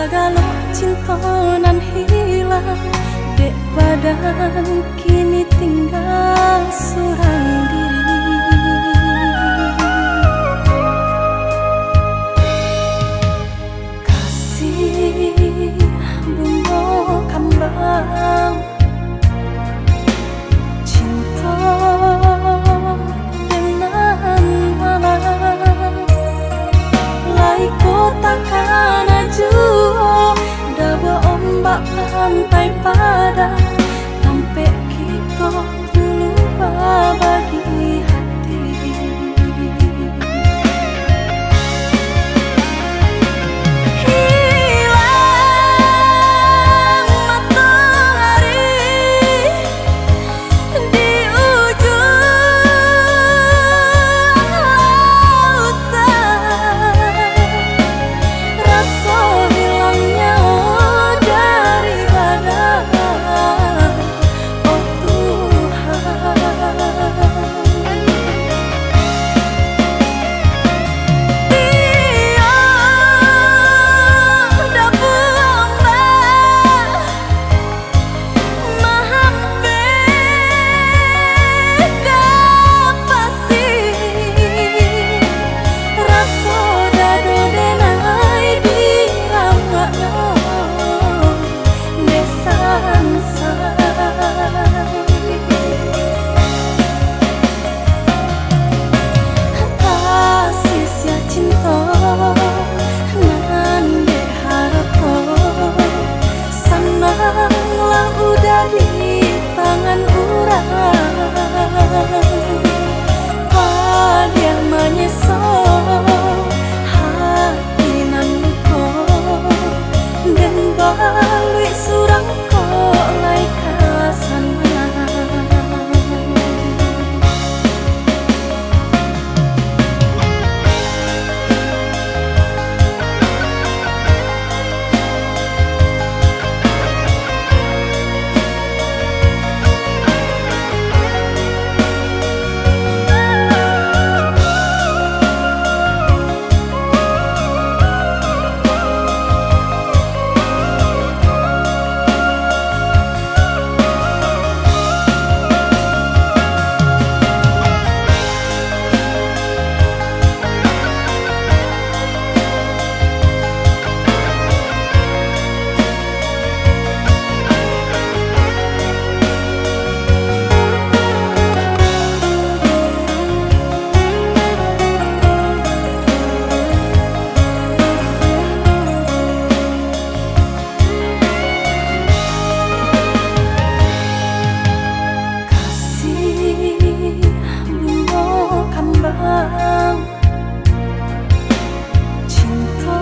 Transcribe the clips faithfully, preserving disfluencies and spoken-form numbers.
Segala cinta nan hilang, dek badan kini tinggal seorang diri. Kasih bunga kembang, cinta dengan malam, lai takkan ajuh dawa ombak pantai padang, sampai kita dulu berbagi hati. Hilang matahari di ujung lautan, rasa hilangnya dari badan, oh Tuhan. Tiada buang mahampe kapasi, rasa dado denai di ramakno desan kasih sia cinta nan diharapko, senanglah udah di tangan urang, padia menyesal hati nan luka, dan balui surang kok lai kasana. Cinta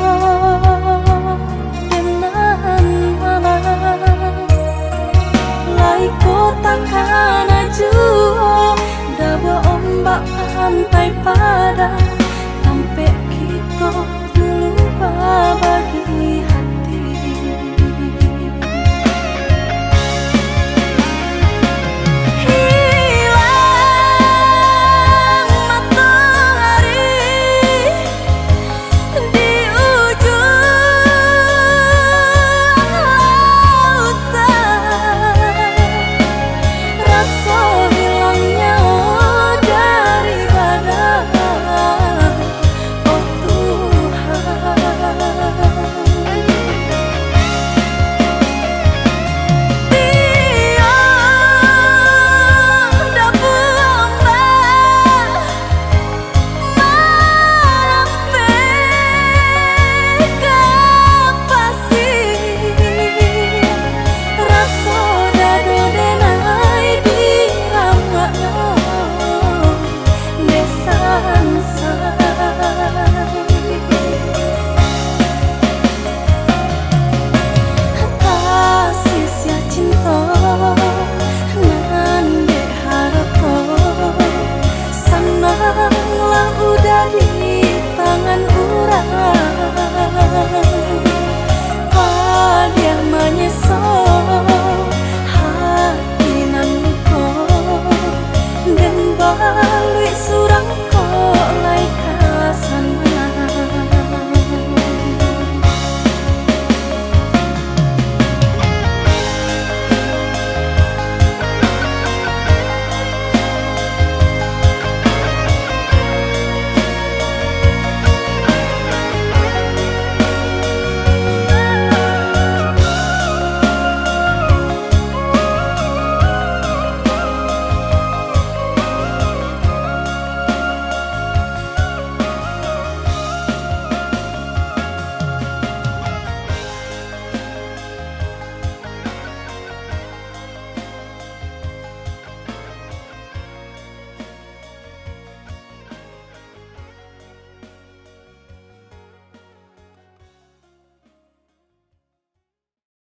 dengan malam, lai takkan ajuh dawa ombak pantai padang,